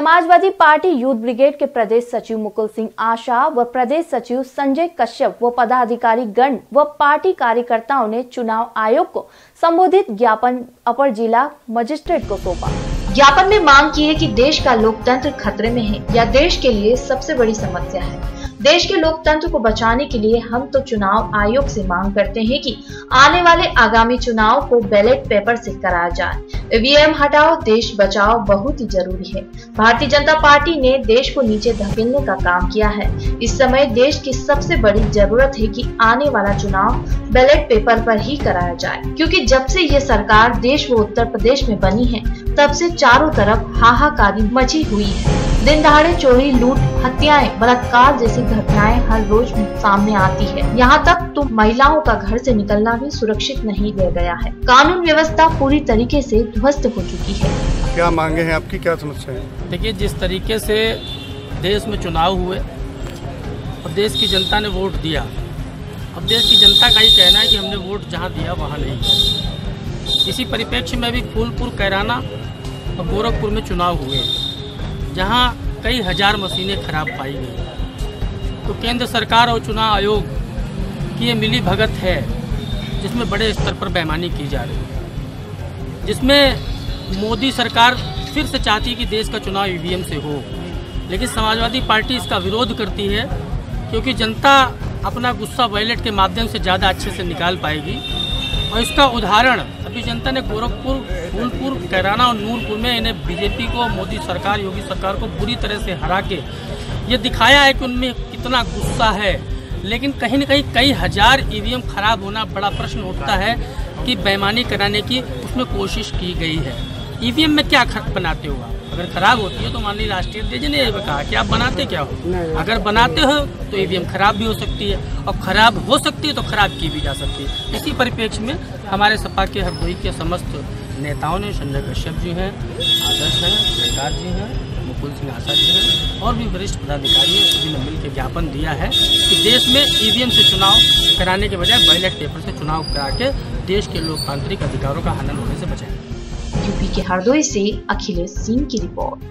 Samajwadi party youth brigade के प्रदेश सचिव मुकुल सिंह आशा व प्रदेश सचिव संजय कश्यप व पदाधिकारी गण व पार्टी कार्यकर्ताओं ने चुनाव आयोग को संबोधित ज्ञापन अपर जिला मजिस्ट्रेट को सौंपा। ज्ञापन में मांग की है कि देश का लोकतंत्र खतरे में है या देश के लिए सबसे बड़ी समस्या है। देश के लोकतंत्र को बचाने के लिए हम तो चुनाव आयोग से मांग करते हैं कि आने वाले आगामी चुनाव को बैलेट पेपर से कराया जाए। ईवीएम हटाओ देश बचाओ बहुत ही जरूरी है। भारतीय जनता पार्टी ने देश को नीचे धकेलने का काम किया है। इस समय देश की सबसे बड़ी जरूरत है कि आने वाला चुनाव बैलेट पेपर पर ही कराया जाए, क्योंकि जब से ये सरकार देश व उत्तर प्रदेश में बनी है तब से चारों तरफ हाहाकारी मची हुई है। दिन दहाड़े चोरी, लूट, हत्याएं, बलात्कार जैसी घटनाएं हर रोज सामने आती है। यहाँ तक तो महिलाओं का घर से निकलना भी सुरक्षित नहीं रह गया है। कानून व्यवस्था पूरी तरीके से ध्वस्त हो चुकी है। क्या मांगे हैं आपकी, क्या समस्या है? देखिए, जिस तरीके से देश में चुनाव हुए और देश की जनता ने वोट दिया, अब देश की जनता का ही कहना है कि हमने वोट जहाँ दिया वहाँ नहीं। इसी परिप्रेक्ष्य में भी फूलपुर, कैराना और गोरखपुर में चुनाव हुए, जहाँ कई हजार मशीनें खराब पाई गई। तो केंद्र सरकार और चुनाव आयोग की ये मिली भगत है, जिसमें बड़े स्तर पर बेईमानी की जा रही है, जिसमें मोदी सरकार फिर से चाहती है कि देश का चुनाव ईवीएम से हो, लेकिन समाजवादी पार्टी इसका विरोध करती है, क्योंकि जनता अपना गुस्सा बैलेट के माध्यम से ज़्यादा अच्छे से निकाल पाएगी। और इसका उदाहरण अभी जनता ने गोरखपुर, फूलपुर, कैराना और नूरपुर में इन्हें बीजेपी को, मोदी सरकार, योगी सरकार को बुरी तरह से हरा के ये दिखाया है कि उनमें कितना गुस्सा है। लेकिन कहीं न कहीं कई हजार ईवीएम खराब होना बड़ा प्रश्न उठता है कि बेईमानी कराने की उसमें कोशिश की गई है। ईवीएम में क्या बनाते हो आप? अगर खराब होती है तो मान लीजिए राष्ट्रीय अध्यक्ष ने कहा कि आप बनाते क्या हो? अगर बनाते हो तो ईवीएम खराब भी हो सकती है, और खराब हो सकती है तो खराब की भी जा सकती है। इसी परिप्रेक्ष्य में हमारे सपा के हरदोई के समस्त नेताओं ने, संजय कश्यप जी हैं, आदर्श हैं, सरकार जी हैं, मुकुल सिंह आशा जी हैं और भी वरिष्ठ पदाधिकारियों सभी ने मिलकर ज्ञापन दिया है कि देश में ईवीएम से चुनाव कराने के बजाय बैलेट पेपर से चुनाव करा के देश के लोकतांत्रिक अधिकारों का हनन होने से बचाएं। यूपी के हरदोई से अखिलेश सिंह की रिपोर्ट।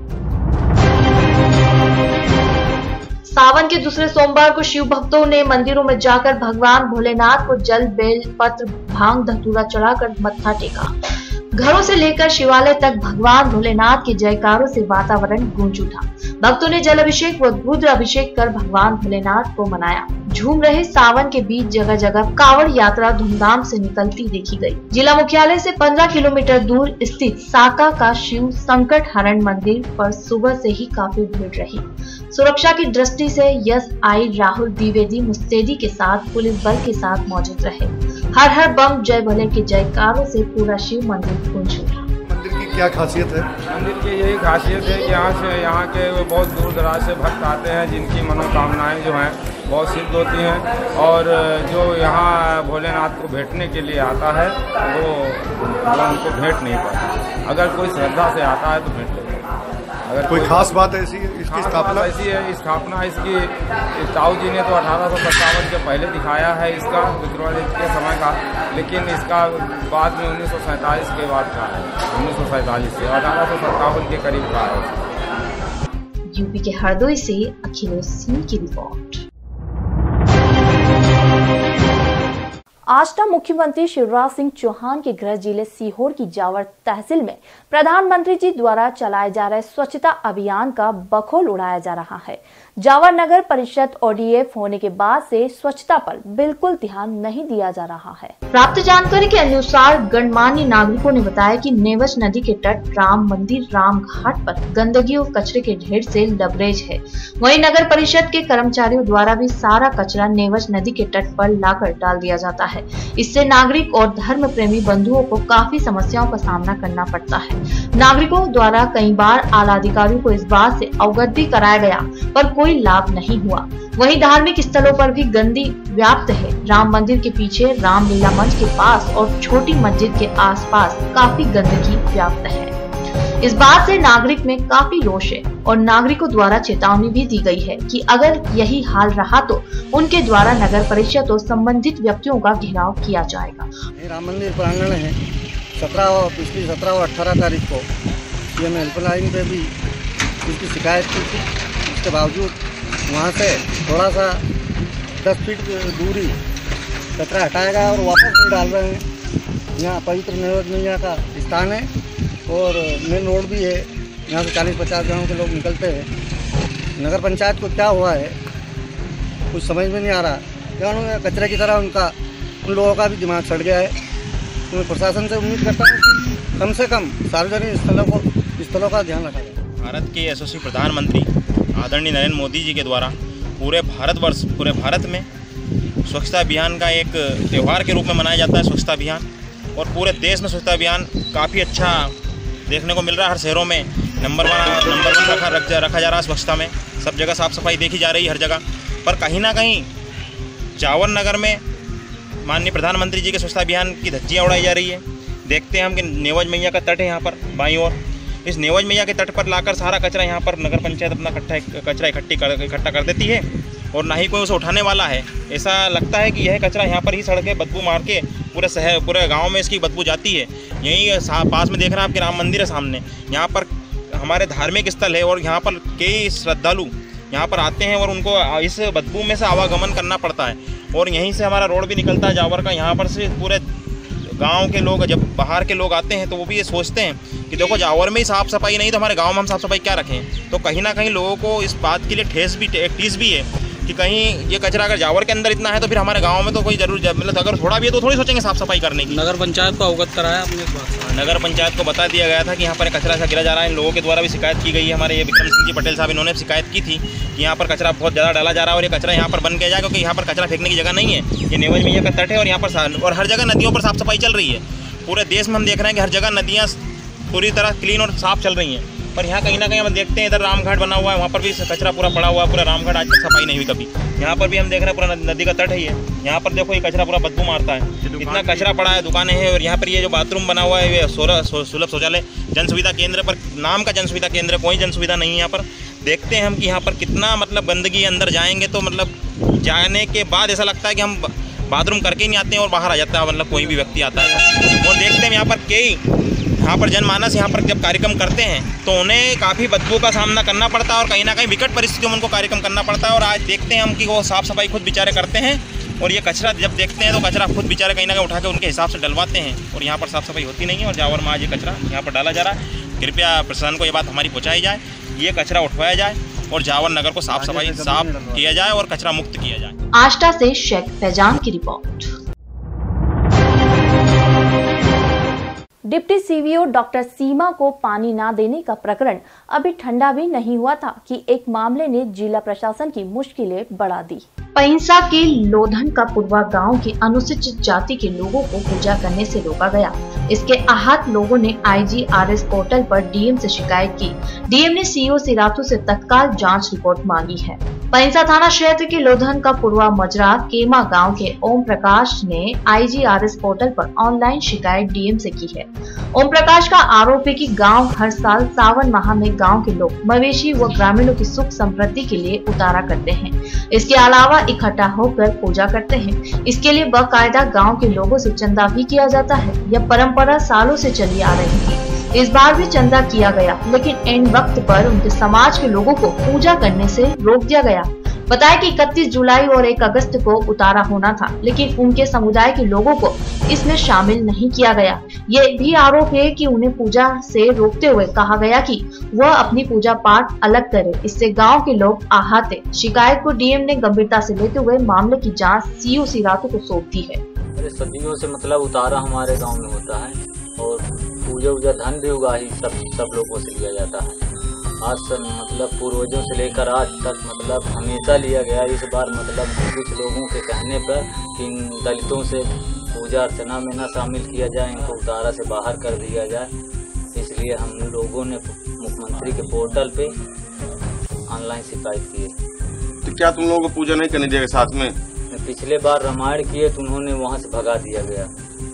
सावन के दूसरे सोमवार को शिव भक्तों ने मंदिरों में जाकर भगवान भोलेनाथ को जल, बेल पत्र, भांग, धतूरा चढ़ाकर मत्था टेका। घरों से लेकर शिवालय तक भगवान भोलेनाथ के जयकारों से वातावरण गूंज उठा। भक्तों ने जल अभिषेक व रुद्र अभिषेक कर भगवान भोलेनाथ को मनाया। झूम रहे सावन के बीच जगह जगह कांवड़ यात्रा धूमधाम से निकलती देखी गई। जिला मुख्यालय से 15 किलोमीटर दूर स्थित साका का शिव संकट हरण मंदिर पर सुबह से ही काफी भीड़ रही। सुरक्षा की दृष्टि से SI राहुल द्विवेदी मुस्तैदी के साथ पुलिस बल के साथ मौजूद रहे। हर हर बम जय भोले के जयकारों से पूरा शिव मंदिर गूंज उठा। मंदिर की क्या खासियत है? मंदिर की यही खासियत है कि यहाँ के बहुत दूर दराज से भक्त आते हैं, जिनकी मनोकामनाएं जो हैं बहुत सिद्ध होती हैं, और जो यहाँ भोलेनाथ को भेंटने के लिए आता है वो उनको भेंट नहीं पाता। अगर कोई श्रद्धा से आता है तो भेंट लेता है। अगर कोई खास बात ऐसी है इसकी स्थापना? ऐसी है, स्थापना इसकी ताऊ जी ने तो 1857 के पहले दिखाया है इसका, विक्रमादित्य के समय का, लेकिन इसका बाद में 1947 के बाद का है, 1947 से 1857 के करीब का है। यूपी के हरदोई से अखिलेश सिंह की रिपोर्ट। आष्टा मुख्यमंत्री शिवराज सिंह चौहान के गृह जिले सीहोर की जावर तहसील में प्रधानमंत्री जी द्वारा चलाए जा रहे स्वच्छता अभियान का बखौल उड़ाया जा रहा है। जावर नगर परिषद ODF होने के बाद से स्वच्छता पर बिल्कुल ध्यान नहीं दिया जा रहा है। प्राप्त जानकारी के अनुसार गणमान्य नागरिकों ने बताया कि नेवज नदी के तट, राम मंदिर, राम घाट पर गंदगी और कचरे के ढेर से लबरेज है। वहीं नगर परिषद के कर्मचारियों द्वारा भी सारा कचरा नेवज नदी के तट पर लाकर डाल दिया जाता है। इससे नागरिक और धर्म प्रेमी बंधुओं को काफी समस्याओं का सामना करना पड़ता है। नागरिकों द्वारा कई बार आला अधिकारियों को इस बात से अवगत भी कराया गया, पर कोई लाभ नहीं हुआ। वहीं धार्मिक स्थलों पर भी गंदगी व्याप्त है। राम मंदिर के पीछे, रामलीला मंच के पास और छोटी मस्जिद के आसपास काफी गंदगी व्याप्त है। इस बात से नागरिक में काफी रोष है और नागरिकों द्वारा चेतावनी भी दी गई है कि अगर यही हाल रहा तो उनके द्वारा नगर परिषद और संबंधित व्यक्तियों का घेराव किया जाएगा। राम मंदिर प्रांगण है, पिछली 17 और 18 तारीख को CM हेल्पलाइन पे भी उनकी शिकायत की थी। उसके बावजूद वहाँ से थोड़ा सा 10 फीट दूरी कचरा हटाया गया और वापस नहीं डाल रहे हैं। यहाँ पवित्र निर्वज मैया का स्थान है और मेन रोड भी है। यहाँ से 40-50 गाँव के लोग निकलते हैं। नगर पंचायत को क्या हुआ है कुछ समझ में नहीं आ रहा। क्या उन्होंने कचरे की तरह उन लोगों का भी दिमाग सड़ गया है। मैं प्रशासन से उम्मीद करता हूँ कि कम से कम सार्वजनिक स्थलों का ध्यान रखा जाए। भारत के यशस्वी प्रधानमंत्री आदरणीय नरेंद्र मोदी जी के द्वारा पूरे भारत में स्वच्छता अभियान का एक त्यौहार के रूप में मनाया जाता है स्वच्छता अभियान। और पूरे देश में स्वच्छता अभियान काफ़ी अच्छा देखने को मिल रहा है। हर शहरों में नंबर वन रखा जा रहा है स्वच्छता में। सब जगह साफ़ सफाई देखी जा रही है हर जगह। पर कहीं ना कहीं जावर नगर में माननीय प्रधानमंत्री जी के स्वच्छता अभियान की धज्जियाँ उड़ाई जा रही है। देखते हैं हम कि नेवज मैया का तट है यहाँ पर बाईं ओर। इस नेवज मैया के तट पर लाकर सारा कचरा यहाँ पर नगर पंचायत अपना कचरा इकट्ठा कर देती है और ना ही कोई उसे उठाने वाला है। ऐसा लगता है कि यह कचरा यहाँ पर ही सड़के बदबू मार के पूरे गांव में इसकी बदबू जाती है। यहीं पास में देख रहे हैं आपके राम मंदिर है सामने। यहाँ पर हमारे धार्मिक स्थल है और यहाँ पर कई श्रद्धालु यहाँ पर आते हैं और उनको इस बदबू में से आवागमन करना पड़ता है। और यहीं से हमारा रोड भी निकलता है जावर का। यहाँ पर से पूरे गांव के लोग, जब बाहर के लोग आते हैं तो वो भी ये सोचते हैं कि देखो जावर में ही साफ़ सफाई नहीं तो हमारे गांव में हम साफ़ सफाई क्या रखें। तो कहीं ना कहीं लोगों को इस बात के लिए ठेस भी है कि कहीं ये कचरा अगर जावर के अंदर इतना है तो फिर हमारे गांव में तो कोई जरूर मतलब अगर थोड़ा भी है तो थोड़ी सोचेंगे साफ़ सफाई करने की। नगर पंचायत को अवगत कराया आपने इस बात? नगर पंचायत को बता दिया गया था कि यहाँ पर कचरा ऐसा गिरा जा रहा है। इन लोगों के द्वारा भी शिकायत की गई है। हमारे ये विक्रम सिंह जी पटेल साहब इन्होंने शिकायत की थी कि यहाँ पर कचरा बहुत ज़्यादा डाला जा रहा है और ये कचरा यहाँ पर बन के जाए, क्योंकि यहाँ पर कचरा फेंकने की जगह नहीं है। ये नेवज मैया का तट है और यहाँ पर और हर जगह नदियों पर साफ़ सफाई चल रही है। पूरे देश में हम देख रहे हैं कि हर जगह नदियाँ पूरी तरह क्लीन और साफ़ चल रही हैं। पर यहाँ कहीं ना कहीं हम देखते हैं इधर रामघाट बना हुआ है, वहाँ पर भी कचरा पूरा पड़ा हुआ है। पूरा रामघाट आज तक सफाई नहीं हुई कभी। यहाँ पर भी हम देख रहे हैं पूरा नदी का तट है ये। यहाँ पर देखो ये कचरा पूरा बदबू मारता है, इतना कचरा पड़ा है। दुकानें हैं और यहाँ पर ये जो बाथरूम बना हुआ है ये सुलभ शौचालय जन सुविधा केंद्र पर नाम का जन सुविधा केंद्र, कोई जन सुविधा नहीं है यहाँ पर। देखते हैं हम कि यहाँ पर कितना मतलब गंदगी अंदर जाएंगे तो मतलब जाने के बाद ऐसा लगता है कि हम बाथरूम करके नहीं आते हैं और बाहर आ जाता है, मतलब कोई भी व्यक्ति आता है। और देखते हैं यहाँ पर जनमानस यहाँ पर जब कार्यक्रम करते हैं तो उन्हें काफ़ी बदबू का सामना करना पड़ता है और कहीं ना कहीं विकट परिस्थितियों में उनको कार्यक्रम करना पड़ता है। और आज देखते हैं हम कि वो साफ़ सफाई खुद बेचारे करते हैं और ये कचरा जब देखते हैं तो कचरा खुद बेचारे कहीं ना कहीं उठा के उनके हिसाब से डलवाते हैं और यहाँ पर साफ़ सफाई होती नहीं है। और जावर में आज ये कचरा यहाँ पर डाला जा रहा है। कृपया प्रशासन को ये बात हमारी पहुँचाई जाए, ये कचरा उठवाया जाए और जावर नगर को साफ किया जाए और कचरा मुक्त किया जाए। आष्टा से शेख फैजान की report. Deputy CVO doctor Seema को पानी ना देने का प्रकरण अभी ठंडा भी नहीं हुआ था कि एक मामले ने जिला प्रशासन की मुश्किलें बढ़ा दी। पैंसा के लोधन का पुरवा गांव के अनुसूचित जाति के लोगों को पूजा करने से रोका गया। इसके आहत लोगों ने IGRS पोर्टल पर डीएम से शिकायत की। डीएम ने सीओ सिराथू से तत्काल जांच रिपोर्ट मांगी है। पैंसा थाना क्षेत्र के लोधन का पुरवा मजरा केमा गांव के ओम प्रकाश ने IGRS पोर्टल पर ऑनलाइन शिकायत डीएम से की है। ओम प्रकाश का आरोप है कि गांव हर साल सावन माह में गांव के लोग मवेशी व ग्रामीणों की सुख समृद्धि के लिए उतारा करते हैं। इसके अलावा इकट्ठा होकर पूजा करते हैं। इसके लिए बाकायदा गांव के लोगों से चंदा भी किया जाता है। यह परंपरा सालों से चली आ रही थी। इस बार भी चंदा किया गया, लेकिन एंड वक्त पर उनके समाज के लोगों को पूजा करने से रोक दिया गया। बताया कि 31 जुलाई और 1 अगस्त को उतारा होना था, लेकिन उनके समुदाय के लोगों को इसमें शामिल नहीं किया गया। ये भी आरोप है कि उन्हें पूजा से रोकते हुए कहा गया कि वह अपनी पूजा पाठ अलग करे। इससे गांव के लोग आहत है। शिकायत को डीएम ने गंभीरता से लेते हुए मामले की जांच सीओ सिराथू को सौंप दी है। सदियों से मतलब उतारा हमारे गांव में होता है और पूजा धन भी उगा ही सब लोगों से लिया जाता है। आज से मतलब पूर्वजों से लेकर आज तक मतलब हमेशा लिया गया। इस बार मतलब कुछ लोगों के कहने पर इन दलितों से पूजा अर्चना में न शामिल किया जाए, इनको उतारा से बाहर कर दिया जाए। इसलिए हम लोगों ने मुख्यमंत्री के पोर्टल पे ऑनलाइन शिकायत की है। तो क्या तुम लोगों को पूजा नहीं करने दिया साथ में? पिछले बार रामायण किए तो उन्होंने वहाँ से भगा दिया गया।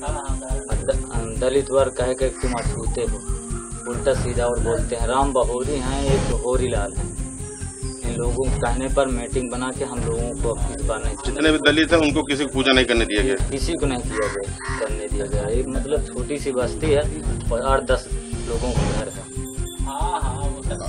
दलित वर्ग कहे कि तुम अछूते हो, उल्टा सीधा और बोलते हैं। राम बहोरी हैं, एक होरी लाल हैं। इन लोगों के कहने पर मीटिंग बना के हम लोगों को इस बार नहीं, जितने भी दलित हैं उनको किसी को पूजा नहीं करने दिया गया, किसी को नहीं करने दिया गया। एक मतलब छोटी सी बस्ती है और 8-10 लोगों का घर है।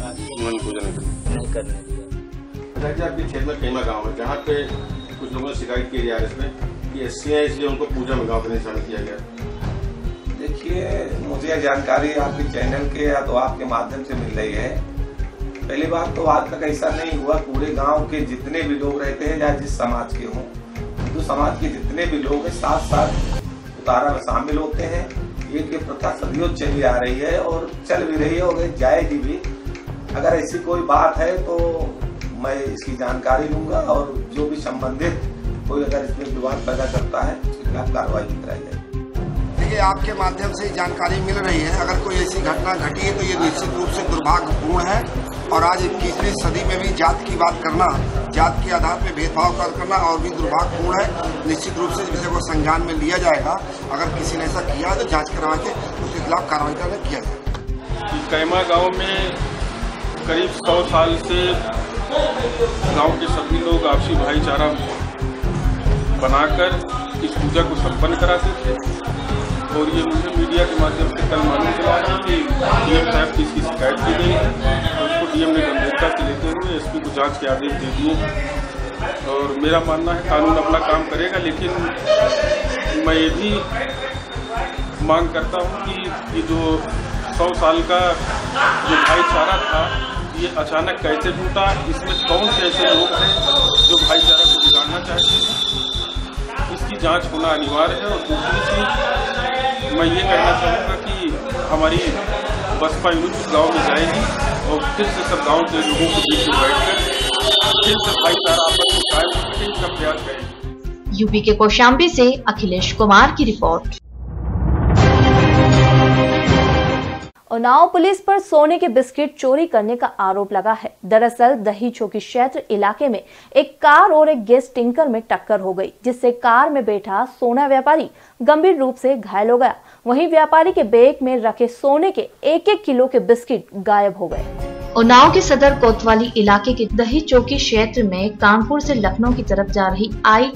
उन्होंने पूजा नहीं करने दिया। अच्छा जी, आपके क्षेत्र में कैमा गाँव है जहाँ पे कुछ लोगों ने शिकायत की है इसमें कि एससी है, इसलिए उनको पूजा में गाँव का निशान किया गया। देखिए, मुझे यह जानकारी आपके चैनल के या तो आपके माध्यम से मिल रही है। पहली बात तो आज तक ऐसा नहीं हुआ। पूरे गांव के जितने भी लोग रहते हैं या जिस समाज के हों, हिंदू समाज के जितने भी लोग हैं साथ साथ उतारा में शामिल होते हैं। ये प्रथा सदियों चली आ रही है और चल भी रही है और जाएगी भी। अगर ऐसी कोई बात है तो मैं इसकी जानकारी लूंगा और जो भी संबंधित कोई अगर इसमें विवाद पैदा करता है उसके खिलाफ कार्रवाई कराई जाएगी। देखिए, आपके माध्यम से जानकारी मिल रही है। अगर कोई ऐसी घटना घटी है तो ये निश्चित रूप से दुर्भाग्यपूर्ण है और आज 21वीं सदी में भी जात की बात करना, जात के आधार पर भेदभाव करना और भी दुर्भाग्यपूर्ण है। निश्चित रूप से इस विषय को संज्ञान में लिया जाएगा। अगर किसी ने ऐसा किया है तो जांच करवा के उसके खिलाफ कार्रवाई किया जाएगा। कैमा गाँव में करीब 100 साल से गांव के सभी लोग आपसी भाईचारा बनाकर इस पूजा को संपन्न कराते थे और ये मुझे मीडिया के माध्यम से कल मालूम चला कि डीएम साहब की इसकी शिकायत की गई है और उसको डीएम ने गंभीरता से लेते हुए एसपी को जांच के आदेश दे दिए और मेरा मानना है कानून अपना काम करेगा। लेकिन मैं ये भी मांग करता हूँ कि ये जो 100 साल का जो भाईचारा था ये अचानक कैसे टूटा, इसमें कौन से ऐसे लोग हैं जो भाईचारा को बिगाड़ना चाहते हैं, इसकी जांच होना अनिवार्य है। और दूसरी चीज मैं ये कहना चाहूँगा कि हमारी बसपा यूनिट गांव में जाएगी और फिर से सब गांव के लोगों को बीच में बैठकर फिर से भाईचारा आपस में कायम करने का प्रयास करेगी। यूपी के कौशाम्बी से अखिलेश कुमार की रिपोर्ट। उन्नाव पुलिस पर सोने के बिस्किट चोरी करने का आरोप लगा है। दरअसल दही चौकी क्षेत्र इलाके में एक कार और एक गैस टैंकर में टक्कर हो गई, जिससे कार में बैठा सोना व्यापारी गंभीर रूप से घायल हो गया। वहीं व्यापारी के बैग में रखे सोने के 1-1 किलो के बिस्किट गायब हो गए। उन्नाव के सदर कोतवाली इलाके के दही चौकी क्षेत्र में कानपुर से लखनऊ की तरफ जा रही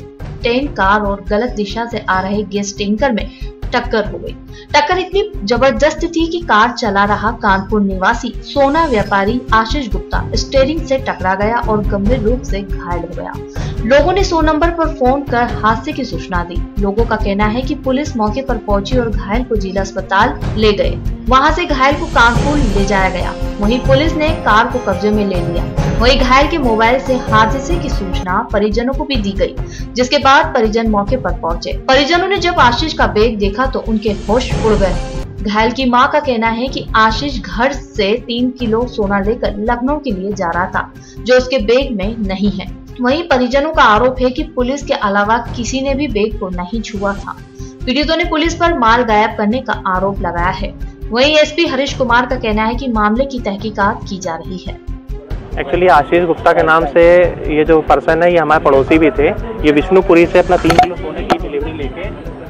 i10 कार और गलत दिशा से आ रहे गैस टैंकर में टक्कर हो गई। टक्कर इतनी जबरदस्त थी कि कार चला रहा कानपुर निवासी सोना व्यापारी आशीष गुप्ता स्टीयरिंग से टकरा गया और गंभीर रूप से घायल हो गया। लोगों ने 100 नंबर पर फोन कर हादसे की सूचना दी। लोगों का कहना है कि पुलिस मौके पर पहुंची और घायल को जिला अस्पताल ले गए। वहां से घायल को कानपुर ले जाया गया। वहीं पुलिस ने कार को कब्जे में ले लिया। वहीं घायल के मोबाइल से हादसे की सूचना परिजनों को भी दी गई, जिसके बाद परिजन मौके पर पहुंचे। परिजनों ने जब आशीष का बैग देखा तो उनके होश उड़ गए। घायल की मां का कहना है कि आशीष घर से 3 किलो सोना लेकर लखनऊ के लिए जा रहा था, जो उसके बैग में नहीं है। वहीं परिजनों का आरोप है कि पुलिस के अलावा किसी ने भी बैग को नहीं छुआ था। पीड़ितों ने पुलिस पर माल गायब करने का आरोप लगाया है। वहीं एसपी हरीश कुमार का कहना है कि मामले की तहकीकात की जा रही है। एक्चुअली आशीष गुप्ता के नाम से ये जो पर्सन है ये हमारे पड़ोसी भी थे। ये विष्णुपुरी से अपना 3 किलो सोने की डिलीवरी लेके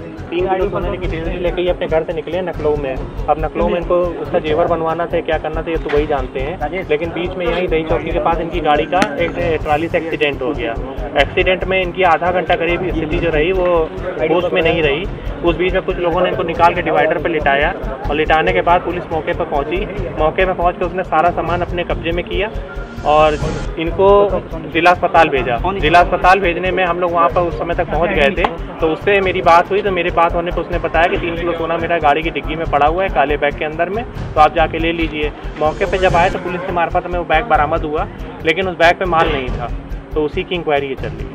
3 किलो सोने की डिलीवरी लेके ये अपने घर से निकले लखनऊ में। अब लखनऊ में इनको उसका जेवर बनवाना था, क्या करना था ये तो वही जानते हैं। लेकिन बीच में यहीं दही चौकी के पास इनकी गाड़ी का एक ट्राली से एक्सीडेंट हो गया। एक्सीडेंट में इनकी आधा घंटा करीब स्थिति जो रही वो होश में नहीं रही। उस बीच में कुछ लोगों ने इनको निकाल के डिवाइडर पर लिटाया और लिटाने के बाद पुलिस मौके पर पहुंची। मौके पर पहुंच के उसने सारा सामान अपने कब्जे में किया और इनको जिला अस्पताल भेजा। जिला अस्पताल भेजने में हम लोग वहाँ पर उस समय तक पहुँच गए थे, तो उससे मेरी बात हुई। तो मेरी बात होने पर उसने बताया कि 3 किलो सोना मेरा गाड़ी की डिग्गी में पड़ा हुआ है काले बैग के अंदर में, तो आप जाके ले लीजिए। मौके पे जब आए तो पुलिस के मार्फत में वो बैग बरामद हुआ, लेकिन उस बैग पे माल नहीं था, तो उसी की इंक्वायरी चल रही है।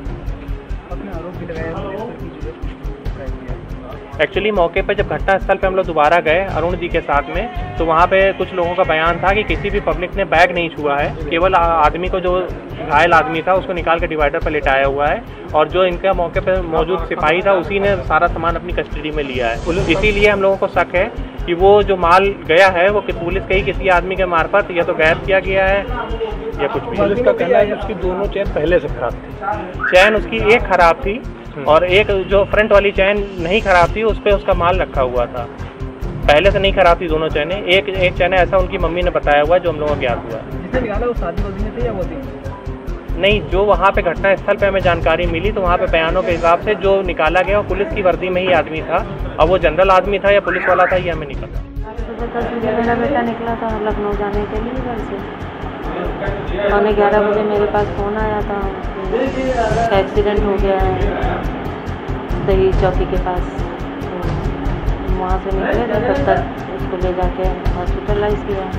एक्चुअली मौके पे जब घटना स्थल पे हम लोग दोबारा गए अरुण जी के साथ में, तो वहाँ पे कुछ लोगों का बयान था कि किसी भी पब्लिक ने बैग नहीं छुआ है, केवल आदमी को जो घायल आदमी था उसको निकाल के डिवाइडर पर लिटाया हुआ है और जो इनका मौके पे मौजूद सिपाही था उसी ने सारा सामान अपनी कस्टडी में लिया है। इसीलिए हम लोगों को शक है कि वो जो माल गया है वो पुलिस के ही किसी आदमी के मार्फत या तो गायब किया गया है या कुछ भी। पुलिस का कहना है कि उसकी दोनों चैन पहले से खराब थी। चैन उसकी एक खराब थी और एक जो फ्रंट वाली चैन नहीं खराब थी, उस पर उसका माल रखा हुआ था। पहले से नहीं खराब थी दोनों चैनें। एक चैन ऐसा उनकी मम्मी ने बताया हुआ जो हम लोगों को ज्ञात हुआ। जिसने निकाला वो शादी में थे या वो थी? नहीं, जो वहाँ पे घटना स्थल पे हमें जानकारी मिली तो वहाँ पे बयानों के हिसाब से जो निकाला गया वो पुलिस की वर्दी में ही आदमी था। अब वो जनरल आदमी था या पुलिस वाला था ये हमें नहीं पता। मेरा बेटा निकला था लखनऊ जाने के लिए घर से, 11:15 बजे मेरे पास फ़ोन आया था कि एक्सीडेंट हो गया है दही चौकी के पास। तो वहाँ से निकले थे, तब तक उसको ले जाके हॉस्पिटलाइज किया।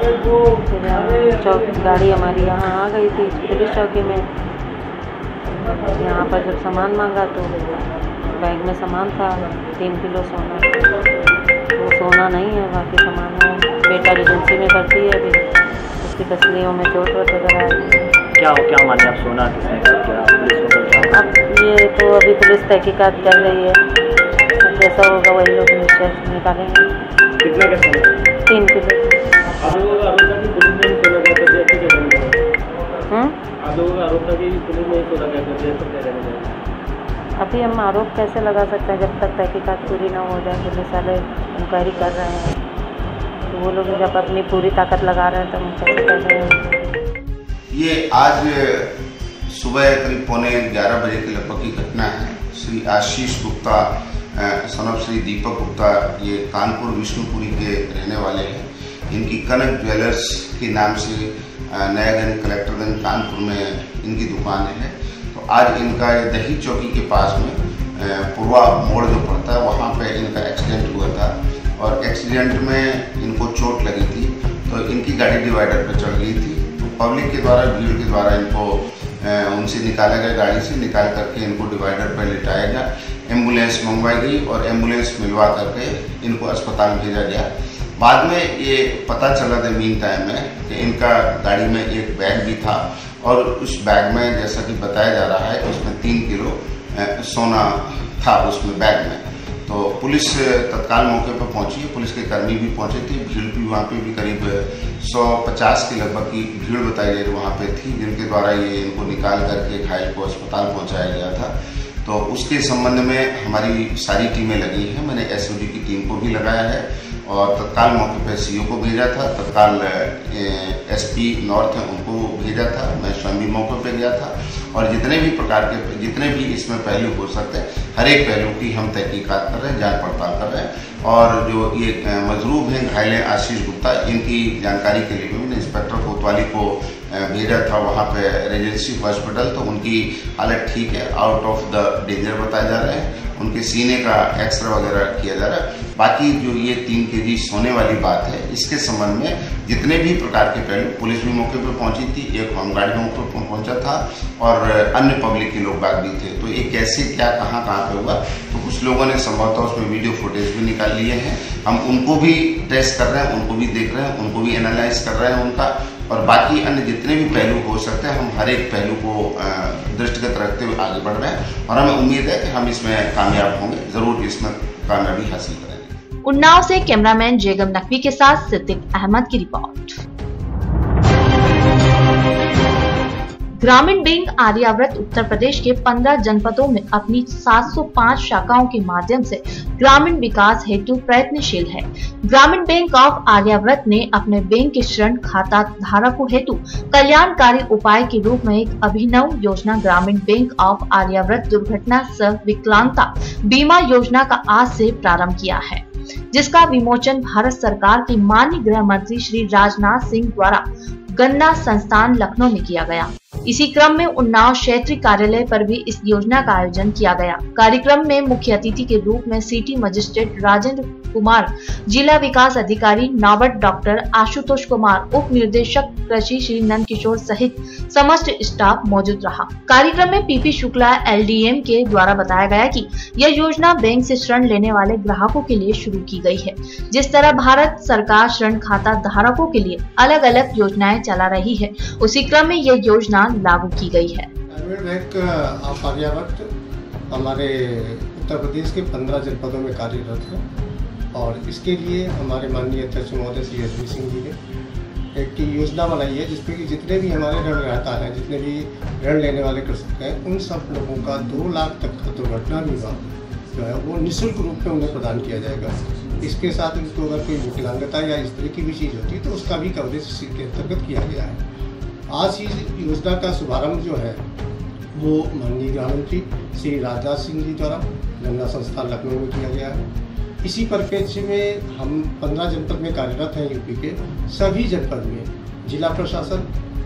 फिर गाड़ी हमारी यहाँ आ गई थी पुलिस चौकी में। यहाँ पर जब सामान मांगा तो बैग में सामान था 3 किलो सोना। वो सोना नहीं है, बाकी सामान है। बेटा एजेंसी में भर्ती है अभी, उसकी तसलियों में चोट वगैरह है। क्या माने आप, सोना किसने किया? अब ये तो अभी पुलिस तहकीकात कर रही है, जैसा होगा वही लोग निश्चय निकालेंगे। कितने का सोना? 3 किलो। अभी हम आरोप कैसे लगा सकते हैं जब तक तहकीकात पूरी ना हो जाए। पुलिस वाले इंक्वायरी कर रहे हैं, तो वो लोग जब अपनी पूरी ताकत लगा रहे हैं तो हम कैसे कर रहे हैं। ये आज सुबह करीब 11:15 बजे के लगभग की घटना है। श्री आशीष गुप्ता सन ऑफ श्री दीपक गुप्ता, ये कानपुर विष्णुपुरी के रहने वाले हैं। इनकी कनक ज्वेलर्स के नाम से नयागंज कलेक्टरगंज कानपुर में इनकी दुकान है। तो आज इनका ये दही चौकी के पास में पूर्वा मोड़ जो पड़ता है वहाँ पे इनका एक्सीडेंट हुआ था, और एक्सीडेंट में इनको चोट लगी थी। तो इनकी गाड़ी डिवाइडर पर चढ़ गई थी। तो पब्लिक के द्वारा, भीड़ के द्वारा इनको उनसे निकाला गया, गाड़ी से निकाल करके इनको डिवाइडर पर लिटाया गया। एम्बुलेंस मंगवाई गई और एम्बुलेंस मिलवा करके इनको अस्पताल भेजा गया। बाद में ये पता चला था मीन टाइम में कि इनका गाड़ी में एक बैग भी था, और उस बैग में जैसा कि बताया जा रहा है उसमें 3 किलो सोना था उसमें बैग में। तो पुलिस तत्काल मौके पर पहुंची, पुलिस के कर्मी भी पहुंचे थे। भीड़ भी वहाँ पे भी करीब 150 के लगभग की भीड़ बताई गई वहाँ पे थी, जिनके द्वारा ये इनको निकाल करके घायल को अस्पताल पहुँचाया गया था। तो उसके संबंध में हमारी सारी टीमें लगी हैं। मैंने एसओजी की टीम को भी लगाया है और तत्काल मौके पर सीओ को भेजा था, तत्काल एसपी नॉर्थ है उनको भेजा था। मैं स्वयं भी मौके पर गया था, और जितने भी प्रकार के जितने भी इसमें पहलू हो सकते हैं, हर एक पहलू की हम तहकीकात कर रहे हैं, जांच पड़ताल कर रहे हैं। और जो ये मजरूब हैं घायल आशीष गुप्ता, इनकी जानकारी के लिए मैंने इंस्पेक्टर कोतवाली को भेजा था वहाँ पे रेजिडेंसी हॉस्पिटल। तो उनकी हालत ठीक है, आउट ऑफ द डेंजर बताए जा रहे हैं। उनके सीने का एक्सरे वगैरह किया जा रहा है। बाकी जो ये 3 केजी सोने वाली बात है, इसके संबंध में जितने भी प्रकार के पहलू, पुलिस भी मौके पर पहुंची थी, एक होमगार्ड मौके पर पहुंचा था, और अन्य पब्लिक के लोग बाग भी थे। तो ये कैसे क्या कहाँ पे हुआ, तो कुछ लोगों ने संभवतः उसमें वीडियो फुटेज भी निकाल लिए हैं। हम उनको भी टेस्ट कर रहे हैं, उनको भी देख रहे हैं, उनको भी एनालाइज कर रहे हैं उनका, और बाकी अन्य जितने भी पहलू हो सकते हैं हम हर एक पहलू को दृष्टिगत रखते हुए आगे बढ़ रहे हैं। और हमें उम्मीद है कि हम इसमें कामयाब होंगे, जरूर इसमें कामयाबी हासिल करेंगे। उन्नाव से कैमरामैन जयगम नकवी के साथ सिद्दीक अहमद की रिपोर्ट। ग्रामीण बैंक आर्यावर्त उत्तर प्रदेश के 15 जनपदों में अपनी 705 शाखाओं के माध्यम से ग्रामीण विकास हेतु प्रयत्नशील है। ग्रामीण बैंक ऑफ आर्यावर्त ने अपने बैंक के ऋण खाता धारकों हेतु कल्याणकारी उपाय के रूप में एक अभिनव योजना ग्रामीण बैंक ऑफ आर्यावर्त दुर्घटना सह विकलांगता बीमा योजना का आज से प्रारंभ किया है, जिसका विमोचन भारत सरकार के माननीय गृह मंत्री श्री राजनाथ सिंह द्वारा गन्ना संस्थान लखनऊ में किया गया। इसी क्रम में उन्नाव क्षेत्रीय कार्यालय पर भी इस योजना का आयोजन किया गया। कार्यक्रम में मुख्य अतिथि के रूप में सिटी मजिस्ट्रेट राजेंद्र कुमार, जिला विकास अधिकारी नावट डॉक्टर आशुतोष कुमार, उप निर्देशक कृषि श्री नंद किशोर सहित समस्त स्टाफ मौजूद रहा। कार्यक्रम में पीपी शुक्ला एलडीएम के द्वारा बताया गया कि यह योजना बैंक से ऋण लेने वाले ग्राहकों के लिए शुरू की गई है। जिस तरह भारत सरकार ऋण खाता धारकों के लिए अलग अलग योजनाएं चला रही है, उसी क्रम में यह योजना लागू की गई है। बैंक ऑफ आर्यावर्त हमारे उत्तर प्रदेश के 15 जनपदों में कार्यरत है, और इसके लिए हमारे माननीय अध्यक्ष महोदय श्री एसपी सिंह जी ने एक योजना बनाई है, जिसपे कि जितने भी हमारे ऋण ग्राहक हैं, जितने भी ऋण लेने वाले कृषक हैं, उन सब लोगों का 2 लाख तक का दुर्घटना बीमा जो है वो निःशुल्क रूप में उन्हें प्रदान किया जाएगा। इसके साथ उनको अगर कोई विकलांगता या इस तरह की भी चीज़ होती है तो उसका भी कवरेज इसी के अंतर्गत किया गया है। आज इस योजना का शुभारंभ जो है वो माननीय गृह मंत्री श्री राजनाथ सिंह जी द्वारा गन्ना संस्थान लखनऊ में किया गया है। इसी परिप्रेक्ष्य में हम 15 जनपद में कार्यरत हैं। यूपी के सभी जनपद में जिला प्रशासन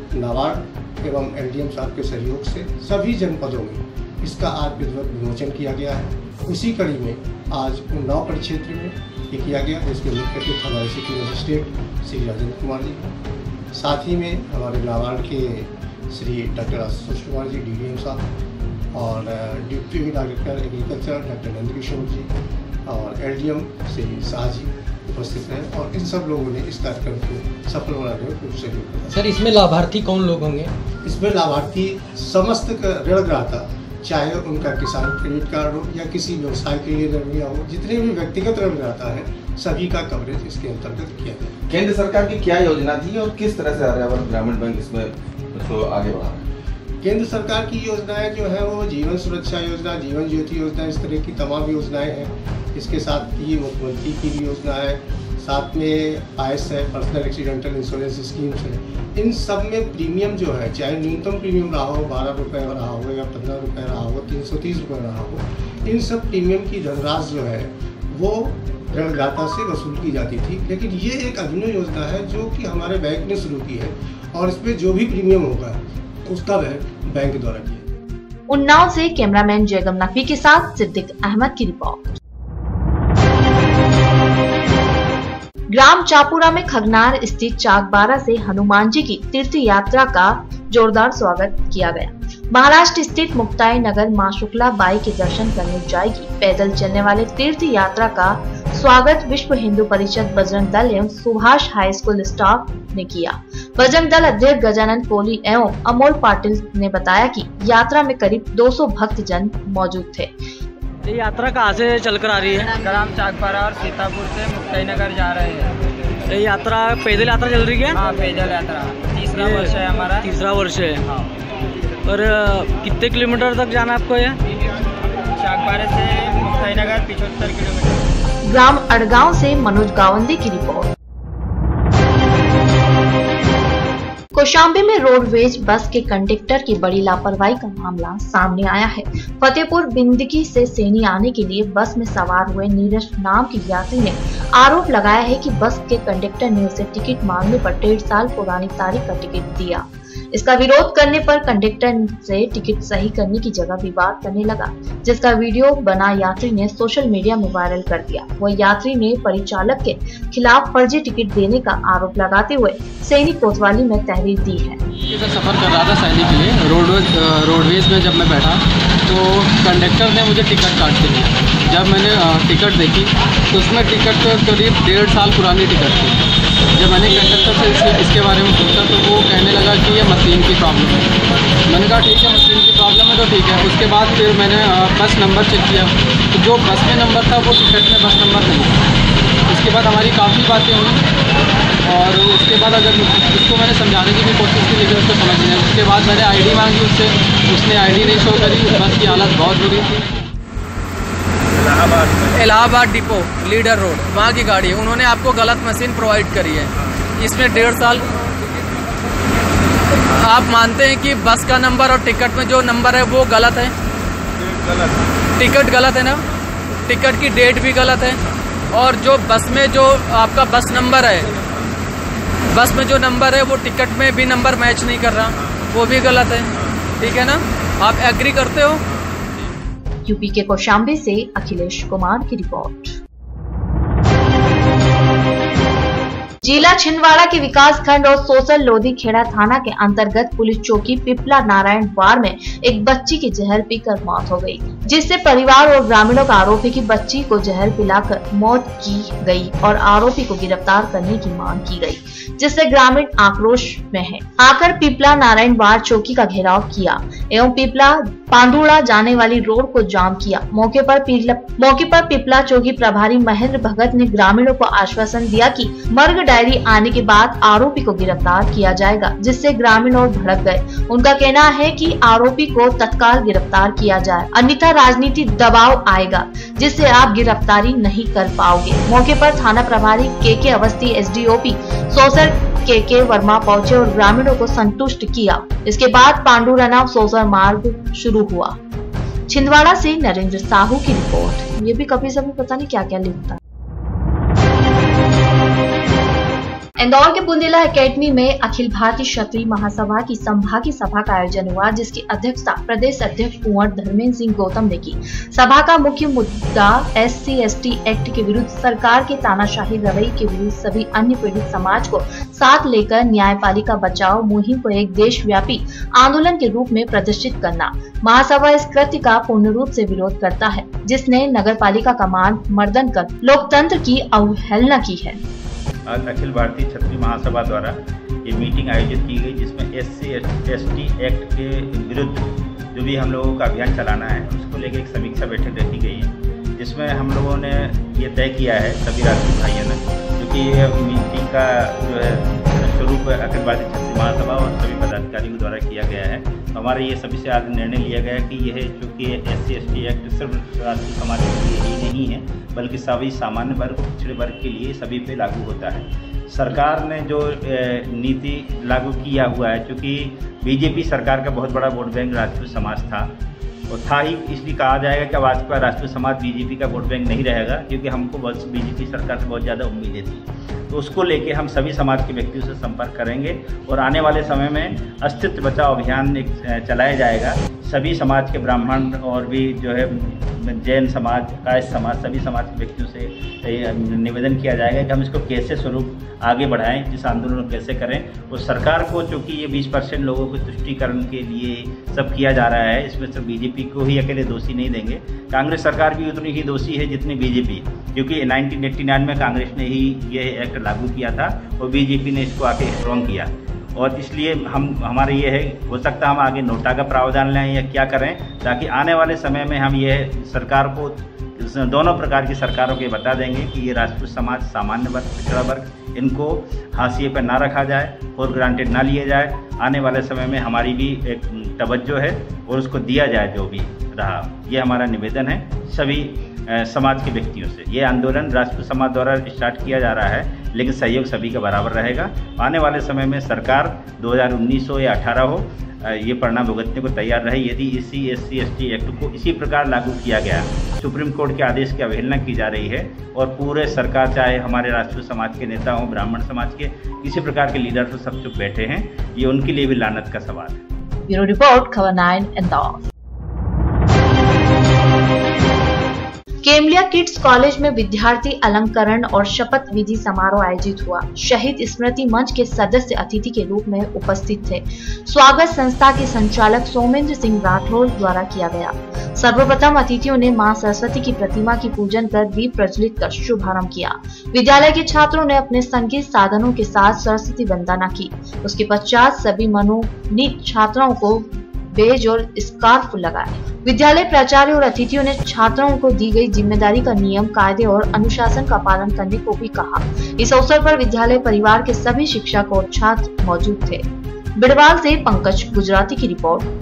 नाबार्ड एवं एलडीएम साहब के सहयोग से सभी जनपदों में इसका आज विधिवत विमोचन किया गया है। उसी कड़ी में आज उन्नाव परिक्षेत्र में ये किया गया, जिसके मुख्य अतिथि हमारे सिटी मजिस्ट्रेट श्री राजेंद्र कुमार जी, साथ ही में हमारे नाबार्ड के श्री डॉक्टर आशुतोष कुमार जी डीडीएम साहब और deputy director agriculture doctor Nandkishore ji और एलडीएम श्री शाह जी उपस्थित हैं और इन सब लोगों ने इस कार्यक्रम को सफल बनाने में खूब सहयोग किया। सर, इसमें लाभार्थी कौन लोग होंगे? इसमें लाभार्थी समस्त ऋणग्राता, चाहे उनका किसान क्रेडिट कार्ड हो या किसी व्यवसाय के लिए ऋण लिया हो, जितने भी व्यक्तिगत ऋणग्राता है सभी का कवरेज इसके अंतर्गत किया गया। केंद्र सरकार की क्या योजना थी और किस तरह से आर्यावर्त ग्रामीण बैंक इसमें इसको आगे बढ़ा रहा है? केंद्र सरकार की योजनाएं जो है वो जीवन सुरक्षा योजना, जीवन ज्योति योजना, इस तरह की तमाम योजनाएं हैं। इसके साथ ही मुख्यमंत्री की भी योजना है, साथ में आयस है, पर्सनल एक्सीडेंटल इंश्योरेंस स्कीम्स है। इन सब में प्रीमियम जो है, चाहे न्यूनतम प्रीमियम रहा हो 12 रुपये रहा हो या 15 रुपये रहा हो, 330 रुपये रहा हो, इन सब प्रीमियम की धनराशि जो है वो ऋणग्राता से वसूल की जाती थी। लेकिन ये एक अभिनव योजना है जो कि हमारे बैंक ने शुरू की है और इस पर जो भी प्रीमियम होगा उसका बैंक द्वारा किया। उन्नाव से कैमरामैन जयगम नकवी के साथ सिद्दीक अहमद की रिपोर्ट। ग्राम चापुरा में खगनार स्थित चाकबारा से हनुमान जी की तीर्थ यात्रा का जोरदार स्वागत किया गया। महाराष्ट्र स्थित मुक्ताई नगर मां शुक्ला बाई के दर्शन करने जाएगी। पैदल चलने वाले तीर्थ यात्रा का स्वागत विश्व हिंदू परिषद बजरंग दल एवं सुभाष हाई स्कूल स्टाफ ने किया। बजरंग दल अध्यक्ष गजानन कोहली एवं अमोल पाटिल ने बताया कि यात्रा में करीब 200 भक्तजन मौजूद थे। ये यात्रा कहाँ से चलकर आ रही है? ग्राम चाकबारा और सीतापुर से मुक्ताई नगर जा रहे हैं। ये यात्रा पैदल यात्रा चल रही है? हाँ, पैदल यात्रा तीसरा वर्ष है हमारा। तीसरा वर्ष है। हाँ। और कितने किलोमीटर तक जाना है आपको? ये चाकबारा से मुक्ताई नगर 75 किलोमीटर। ग्राम अड़गांव से मनोज गावंदी की रिपोर्ट। कौशाम्बी में रोडवेज बस के कंडक्टर की बड़ी लापरवाही का मामला सामने आया है। फतेहपुर बिंदकी से सैनी आने के लिए बस में सवार हुए नीरज नाम की यात्री ने आरोप लगाया है कि बस के कंडक्टर ने उसे टिकट मांगने पर 1.5 साल पुरानी तारीख का टिकट दिया। इसका विरोध करने पर कंडक्टर से टिकट सही करने की जगह विवाद करने लगा, जिसका वीडियो बना यात्री ने सोशल मीडिया में वायरल कर दिया। वह यात्री ने परिचालक के खिलाफ फर्जी टिकट देने का आरोप लगाते हुए सैनी कोतवाली में तहरीर दी है। सफर कर रहा था सैनी के लिए, रोडवेज में जब मैं बैठा तो कंडक्टर ने मुझे टिकट काट के दिया। जब मैंने टिकट देखी तो उसमें टिकट करीब 1.5 साल पुरानी टिकट थी। जब मैंने कंडक्टर से इसके बारे में पूछा तो वो कहने लगा कि ये मशीन की प्रॉब्लम है। मैंने कहा ठीक है, मशीन की प्रॉब्लम है तो ठीक है। उसके बाद फिर मैंने बस नंबर चेक किया तो जो बस में नंबर था वो टिकट में बस नंबर नहीं था। उसके बाद हमारी काफ़ी बातें हुई और उसके बाद अगर उसको मैंने समझाने की भी कोशिश की लेकिन उसको समझ नहीं आया। उसके बाद मैंने आईडी मांगी उससे, उसने आईडी नहीं शो करी। बस की हालत बहुत बुरी थी। इलाहाबाद डिपो लीडर रोड वहाँ की गाड़ी है, उन्होंने आपको गलत मशीन प्रोवाइड करी है। इसमें 1.5 साल आप मानते हैं कि बस का नंबर और टिकट में जो नंबर है वो गलत है? टिकट गलत है ना, टिकट की डेट भी गलत है और जो बस में जो आपका बस नंबर है, बस में जो नंबर है वो टिकट में भी नंबर मैच नहीं कर रहा, वो भी गलत है। ठीक है ना, आप एग्री करते हो? यूपी के कौशाम्बी से अखिलेश कुमार की रिपोर्ट। जिला छिंदवाड़ा के विकास खंड और सोसल लोधी खेड़ा थाना के अंतर्गत पुलिस चौकी पिपला नारायण वार में एक बच्ची की जहर पीकर मौत हो गई, जिससे परिवार और ग्रामीणों का आरोप है कि बच्ची को जहर पिलाकर मौत की गई और आरोपी को गिरफ्तार करने की मांग की गई, जिससे ग्रामीण आक्रोश में है। आकर पिपला नारायण वार चौकी का घेराव किया एवं पिपला पांडुड़ा जाने वाली रोड को जाम किया। मौके पर पिपला चौकी प्रभारी महेंद्र भगत ने ग्रामीणों को आश्वासन दिया कि मर्ग डायरी आने के बाद आरोपी को गिरफ्तार किया जाएगा, जिससे ग्रामीण और भड़क गए। उनका कहना है कि आरोपी को तत्काल गिरफ्तार किया जाए, अन्यथा राजनीतिक दबाव आएगा जिससे आप गिरफ्तारी नहीं कर पाओगे। मौके पर थाना प्रभारी के अवस्थी, एसडीओपी सोसर के वर्मा पहुंचे और ग्रामीणों को संतुष्ट किया। इसके बाद पांडुरना सोसर मार्ग शुरू हुआ। छिंदवाड़ा से नरेंद्र साहू की रिपोर्ट। ये भी कभी सभी पता नहीं क्या क्या लिखता है। इंदौर के बुंदेला एकेडमी में अखिल भारतीय क्षत्रिय महासभा की संभागीय सभा का आयोजन हुआ, जिसकी अध्यक्षता प्रदेश अध्यक्ष कुंवर धर्मेंद्र सिंह गौतम ने की। सभा का मुख्य मुद्दा SC/ST एक्ट के विरुद्ध सरकार के तानाशाही रवैये के विरुद्ध सभी अन्य पीड़ित समाज को साथ लेकर न्यायपालिका बचाओ मुहिम को एक देशव्यापी आंदोलन के रूप में प्रदर्शित करना। महासभा इस कृत्य का पूर्ण रूप से विरोध करता है, जिसने नगर पालिका का मान मर्दन कर लोकतंत्र की अवहेलना की है। आज अखिल भारतीय क्षत्रिय महासभा द्वारा ये मीटिंग आयोजित की गई, जिसमें SC/ST एक्ट के विरुद्ध जो भी हम लोगों का अभियान चलाना है उसको लेकर एक समीक्षा बैठक रखी गई है, जिसमें हम लोगों ने ये तय किया है सभी राजपूत भाइयों ने, क्योंकि ये मीटिंग का जो है स्वरूप अखिल भारतीय क्षत्रिय महासभा और सभी पदाधिकारियों द्वारा किया गया है। तो हमारे ये सभी से आज निर्णय लिया गया कि यह चूँकि SC/ST एक्ट सिर्फ राजपूत समाज के लिए ही नहीं है, बल्कि सभी सामान्य वर्ग, पिछड़े वर्ग के लिए सभी पे लागू होता है। सरकार ने जो नीति लागू किया हुआ है, चूँकि बीजेपी सरकार का बहुत बड़ा वोट बैंक राजपूत समाज था और था ही, इसलिए कहा जाएगा कि अब आज का राजपूत समाज बीजेपी का वोट बैंक नहीं रहेगा, क्योंकि हमको बीजेपी सरकार से बहुत ज़्यादा उम्मीदें थी। तो उसको लेके हम सभी समाज के व्यक्तियों से संपर्क करेंगे और आने वाले समय में अस्तित्व बचाओ अभियान एक चलाया जाएगा। सभी समाज के ब्राह्मण और भी जो है जैन समाज, कायस्थ समाज, सभी समाज के व्यक्तियों से निवेदन किया जाएगा कि हम इसको कैसे स्वरूप आगे बढ़ाएं, इस आंदोलन को कैसे करें। और सरकार को चूँकि ये 20% लोगों को तुष्टीकरण के लिए सब किया जा रहा है, इसमें सिर्फ बीजेपी को ही अकेले दोषी नहीं देंगे। कांग्रेस सरकार भी उतनी ही दोषी है जितनी बीजेपी, क्योंकि 1989 में कांग्रेस ने ही ये एक्ट लागू किया था और बीजेपी ने इसको आके स्ट्रॉन्ग किया। और इसलिए हमारे ये है, हो सकता है हम आगे नोटा का प्रावधान लें या क्या करें, ताकि आने वाले समय में हम ये सरकार को, दोनों प्रकार की सरकारों के बता देंगे कि ये राजपूत समाज, सामान्य वर्ग, पिछड़ा वर्ग, इनको हाशिए पर ना रखा जाए और ग्रांटेड ना लिए जाए। आने वाले समय में हमारी भी एक तवज्जो है और उसको दिया जाए जो भी रहा। ये हमारा निवेदन है सभी समाज के व्यक्तियों से। ये आंदोलन राजपूत समाज द्वारा स्टार्ट किया जा रहा है, लेकिन सहयोग सभी का बराबर रहेगा। आने वाले समय में सरकार 2019 हो या 18 हो, ये परिणाम भुगतने को तैयार रहे यदि इसी SC/ST एक्ट को इसी प्रकार लागू किया गया। सुप्रीम कोर्ट के आदेश की अवहेलना की जा रही है और पूरे सरकार, चाहे हमारे राजपूत समाज के नेता हों, ब्राह्मण समाज के किसी प्रकार के लीडर तो सब चुप बैठे हैं। ये उनके लिए भी लानत का सवाल है। ब्यूरो रिपोर्ट, खबर 9 इंदौर। केमलिया किड्स कॉलेज में विद्यार्थी अलंकरण और शपथ विधि समारोह आयोजित हुआ। शहीद स्मृति मंच के सदस्य अतिथि के रूप में उपस्थित थे। स्वागत संस्था के संचालक सोमेंद्र सिंह राठौर द्वारा किया गया। सर्वप्रथम अतिथियों ने मां सरस्वती की प्रतिमा की पूजन कर दीप प्रज्वलित कर शुभारंभ किया। विद्यालय के छात्रों ने अपने संगीत साधनों के साथ सरस्वती वंदना की। उसके पश्चात सभी मनोनीत छात्राओं को बेज और स्कार्फ लगाए। विद्यालय प्राचार्य और अतिथियों ने छात्रों को दी गई जिम्मेदारी का नियम, कायदे और अनुशासन का पालन करने को भी कहा। इस अवसर पर विद्यालय परिवार के सभी शिक्षक और छात्र मौजूद थे। बिड़वाल से पंकज गुजराती की रिपोर्ट।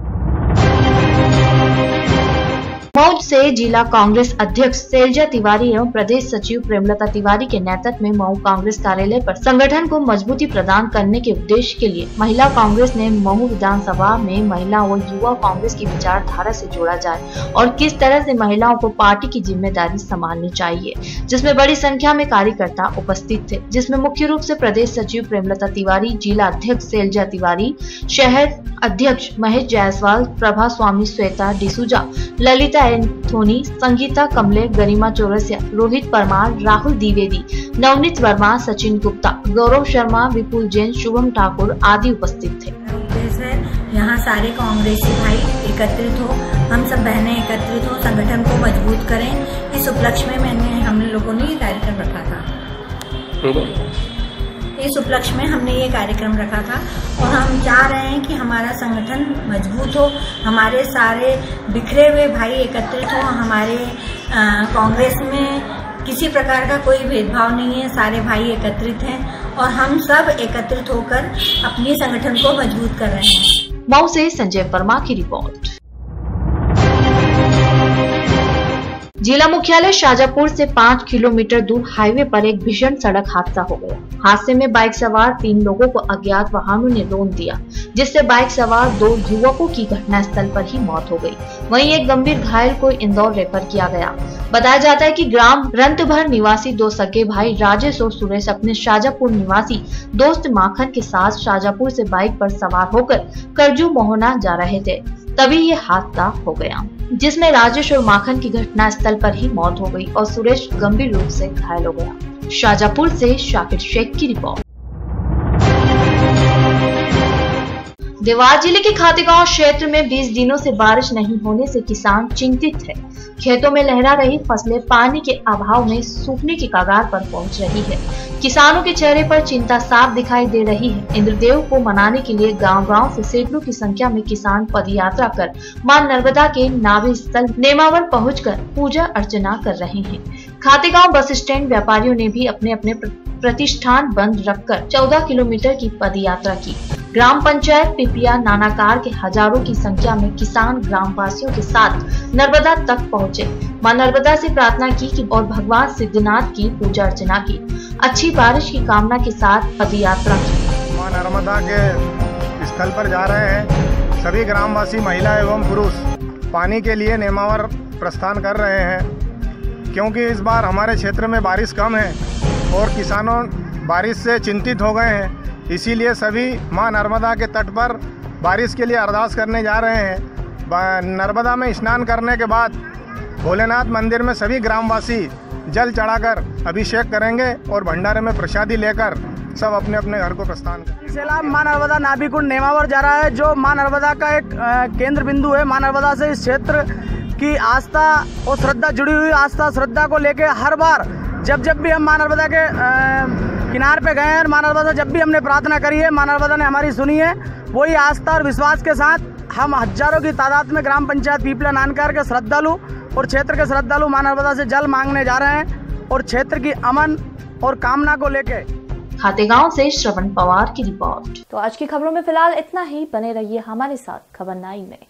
मऊ से जिला कांग्रेस अध्यक्ष शैलजा तिवारी एवं प्रदेश सचिव प्रेमलता तिवारी के नेतृत्व में मऊ कांग्रेस कार्यालय पर संगठन को मजबूती प्रदान करने के उद्देश्य के लिए महिला कांग्रेस ने मऊ विधानसभा में महिला और युवा कांग्रेस की विचारधारा से जोड़ा जाए और किस तरह से महिलाओं को पार्टी की जिम्मेदारी संभालनी चाहिए, जिसमें बड़ी संख्या में कार्यकर्ता उपस्थित थे, जिसमें मुख्य रूप से प्रदेश सचिव प्रेमलता तिवारी, जिला अध्यक्ष शैलजा तिवारी, शहर अध्यक्ष महेश जायसवाल, प्रभा स्वामी, श्वेता डिसूजा, ललिता एंथोनी, संगीता कमले, गरिमा चौरसिया, रोहित परमार, राहुल द्विवेदी, नवनीत वर्मा, सचिन गुप्ता, गौरव शर्मा, विपुल जैन, शुभम ठाकुर आदि उपस्थित थे। यहाँ सारे कांग्रेसी भाई एकत्रित हो, हम सब बहनें एकत्रित हो, संगठन को मजबूत करें। इस उपलक्ष्य में हम लोगों ने ये कार्यक्रम रखा था। इस उपलक्ष्य में हमने ये कार्यक्रम रखा था और हम चाह रहे हैं कि हमारा संगठन मजबूत हो, हमारे सारे बिखरे हुए भाई एकत्रित हो। हमारे कांग्रेस में किसी प्रकार का कोई भेदभाव नहीं है, सारे भाई एकत्रित हैं और हम सब एकत्रित होकर अपने संगठन को मजबूत कर रहे हैं। मऊ से संजय वर्मा की रिपोर्ट। जिला मुख्यालय शाजापुर से 5 किलोमीटर दूर हाईवे पर एक भीषण सड़क हादसा हो गया। हादसे में बाइक सवार 3 लोगों को अज्ञात वाहनों ने रौंद दिया, जिससे बाइक सवार 2 युवकों की घटनास्थल पर ही मौत हो गई। वहीं एक गंभीर घायल को इंदौर रेफर किया गया। बताया जाता है कि ग्राम रंतभर निवासी 2 सगे भाई राजेश और सुरेश अपने शाजापुर निवासी दोस्त माखन के साथ शाजापुर से बाइक पर सवार होकर करजू मोहना जा रहे थे। तभी ये हादसा हो गया, जिसमें राजेश और माखन की घटनास्थल पर ही मौत हो गई और सुरेश गंभीर रूप से घायल हो गया। शाजापुर से शाकिर शेख की रिपोर्ट। देवास जिले के खातेगांव क्षेत्र में 20 दिनों से बारिश नहीं होने से किसान चिंतित है। खेतों में लहरा रही फसलें पानी के अभाव में सूखने की कगार पर पहुंच रही है। किसानों के चेहरे पर चिंता साफ दिखाई दे रही है। इंद्रदेव को मनाने के लिए गांव-गांव से सैकड़ों की संख्या में किसान पदयात्रा कर मां नर्मदा के नाभि स्थल नेमावर पहुंचकर पूजा अर्चना कर रहे हैं। खातेगांव बस स्टैंड व्यापारियों ने भी अपने अपने प्रतिष्ठान बंद रखकर 14 किलोमीटर की पदयात्रा की। ग्राम पंचायत पिपिया नानाकार के हजारों की संख्या में किसान ग्रामवासियों के साथ नर्मदा तक पहुंचे, मां नर्मदा से प्रार्थना की और भगवान सिद्धनाथ की पूजा अर्चना की। अच्छी बारिश की कामना के साथ पदयात्रा की। मां नर्मदा के स्थल पर जा रहे हैं। सभी ग्रामवासी महिला एवं पुरुष पानी के लिए नेमावर प्रस्थान कर रहे हैं, क्योंकि इस बार हमारे क्षेत्र में बारिश कम है और किसानों बारिश से चिंतित हो गए हैं। इसीलिए सभी मां नर्मदा के तट पर बारिश के लिए अरदास करने जा रहे हैं। नर्मदा में स्नान करने के बाद भोलेनाथ मंदिर में सभी ग्रामवासी जल चढ़ाकर अभिषेक करेंगे और भंडारे में प्रसादी लेकर सब अपने अपने घर को प्रस्थान करेंगे। सैलाब मां नर्मदा नाभिकुंड नेमावर जा रहा है, जो मां नर्मदा का एक केंद्र बिंदु है। मां नर्मदा से इस क्षेत्र की आस्था और श्रद्धा जुड़ी हुई, आस्था श्रद्धा को लेके हर बार जब भी हम मां नर्मदा के किनार पे गए हैं, मां नर्मदा जब भी हमने प्रार्थना करी है, मां नर्मदा ने हमारी सुनी है। वही आस्था और विश्वास के साथ हम हजारों की तादाद में ग्राम पंचायत पीपला नानकार के श्रद्धालु और क्षेत्र के श्रद्धालु मां नर्मदा से जल मांगने जा रहे हैं और क्षेत्र की अमन और कामना को लेके। खातेगांव से श्रवण पवार की रिपोर्ट। तो आज की खबरों में फिलहाल इतना ही। बने रहिए हमारे साथ खबर 9 में।